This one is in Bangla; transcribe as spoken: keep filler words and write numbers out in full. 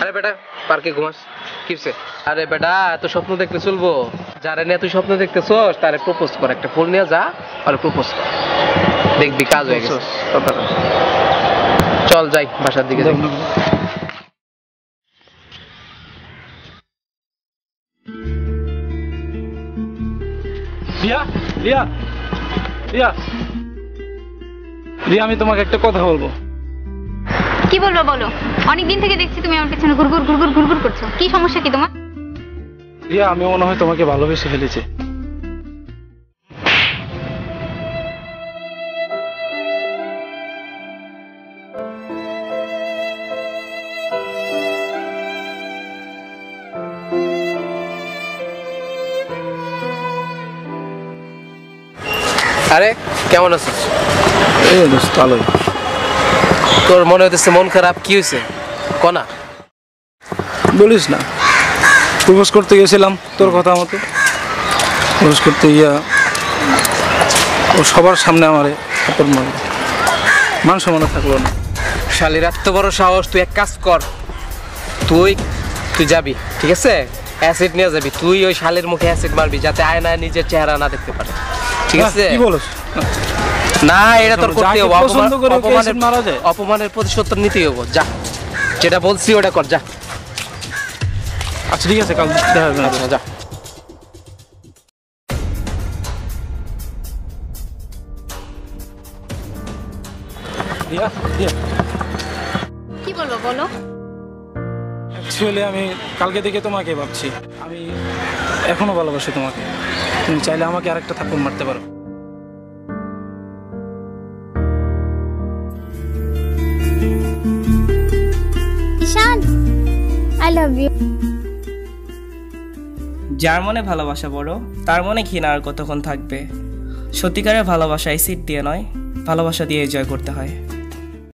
আরে বেটা পার্কে ঘুমাস কিসে? আরে বেটা এত স্বপ্ন দেখতে চলবো? যারা নিয়ে তুই স্বপ্ন দেখতেছস তারে প্রপোজ কর, একটা ফুল নিয়ে যা আর প্রপোজ কর, দেখবি কাজ হয়ে গেছে। চল যাই বাসার দিকে যাই। রিয়া রিয়া রিয়া রিয়া আমি তোমাকে একটা কথা বলবো। কি বলবো বলো? অনেকদিন থেকে দেখছি তুমি আমার পেছনে ঘুরঘুর ঘুরঘুর ঘুরঘুর করছো, কি সমস্যা কি তোমার? রিয়া আমি মনে হয় তোমাকে ভালোবেসে ফেলেছি। আরে কেমন আছিস? এই দোস্ত ভালোই। তোর মনে হইতেছে মন খারাপ, কি হয়েছে কনা? বলিস না, প্রপোজ করতে গেছিলাম তোর কথা মতো, প্রপোজ করতে গিয়া ও সবার সামনে আমারে হাতের মারল, মান সম্মান থাকলো না। শালির এত বড় সাহস! তুই এক কাজ কর, তুই তুই যাবি, ঠিক আছে? অ্যাসিড নিয়ে যাবি, তুই ওই শালির মুখে অ্যাসিড মারবি যাতে আয়নায় নিজের চেহারা না দেখতে পারে, ঠিক আছে? কি বলছ? না এটা তোর করতে হবে, পছন্দ করে অপমানের মারা যায়, অপমানের প্রতিশোধ তোর নিতেই হবে। যা, যেটা বলছি ওটা কর, যা। আচ্ছা ঠিক আছে, কাল দেখা হবে না। যা। রিয়া রিয়া কি বলবো বলো? অ্যাকচুয়ালি আমি কালকে থেকে তোমাকে ভাবছি, আমি এখনো ভালোবাসি তোমাকে। তুমি চাইলে আমাকে আরেকটা থাপ্পড় মারতে পারো। Ishan, I love you. যার মনে ভালোবাসা বড় তার মনে ঘৃণা আর কতক্ষণ থাকবে? সত্যিকারের ভালোবাসা অ্যাসিড দিয়ে নয়, ভালোবাসা দিয়ে জয় করতে হয়।